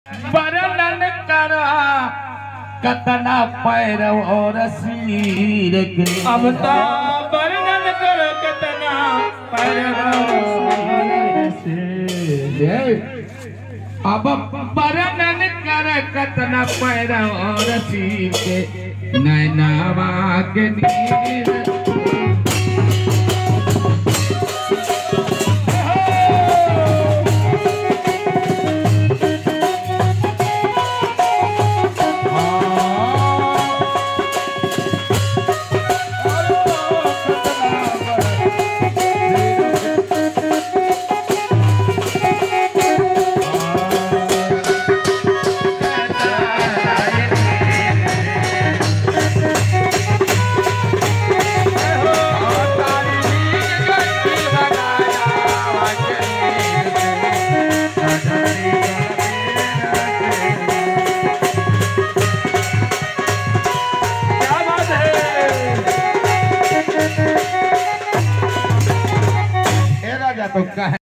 वर्णन करा कतना पैर और सिर के। अब तो वर्णन कर कतना पैर और सिर। अब वर्णन कर कतना पैर और सिर के नैनावा के नीर। तो